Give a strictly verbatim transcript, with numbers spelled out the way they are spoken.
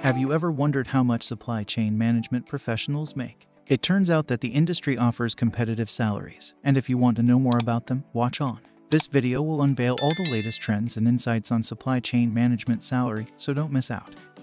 Have you ever wondered how much supply chain management professionals make? It turns out that the industry offers competitive salaries, and if you want to know more about them, watch on. This video will unveil all the latest trends and insights on supply chain management salary, so don't miss out.